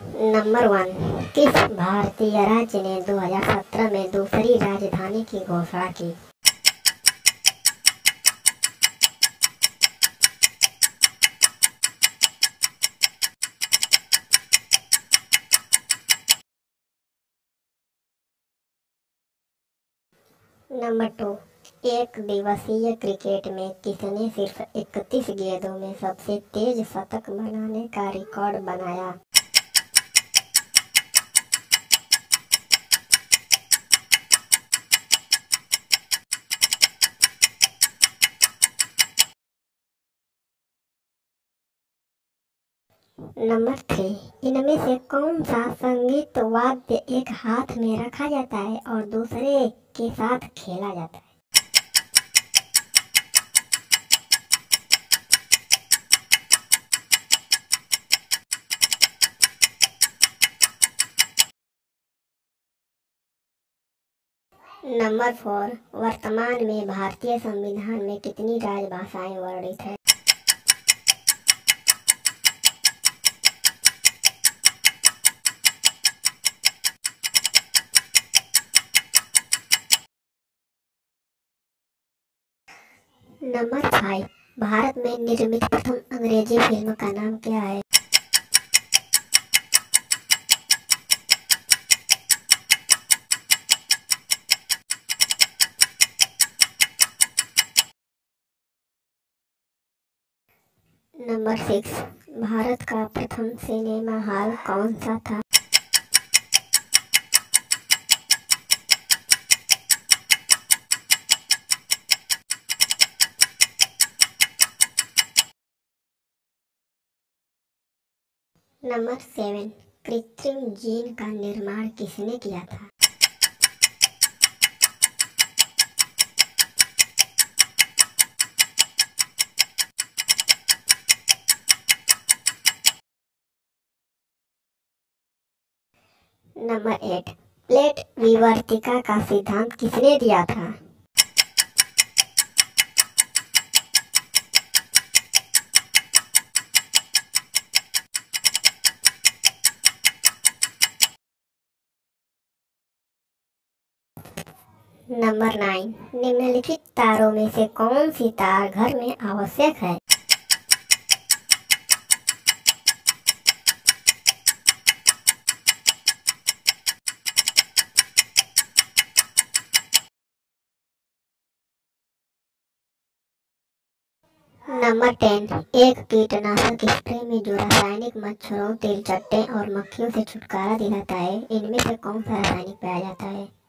Number 1। किस भारतीय राज्य ने 2017 में दूसरी राजधानी की घोषणा की? नंबर 2। एक दिवसीय क्रिकेट में किसने सिर्फ 31 गेंदों में सबसे तेज शतक बनाने का रिकॉर्ड बनाया? नंबर 3। इनमें से कौन सा संगीत वाद्य एक हाथ में रखा जाता है और दूसरे के साथ खेला जाता है? नंबर 4। वर्तमान में भारतीय संविधान में कितनी राजभाषाएं वर्णित है? नंबर 5। भारत में निर्मित प्रथम अंग्रेजी फिल्म का नाम क्या है? नंबर 6। भारत का प्रथम सिनेमा हॉल कौन सा था? नंबर 7। कृत्रिम जीन का निर्माण किसने किया था? नंबर 8। प्लेट विवर्तिका का सिद्धांत किसने दिया था? नंबर 9। निम्नलिखित तारों में से कौन सी तार घर में आवश्यक है? नंबर 10। एक कीटनाशक स्प्रे में जो रासायनिक मच्छरों, तिलचट्टे और मक्खियों से छुटकारा दिलाता है, इनमें से कौन सा रासायनिक पाया जाता है?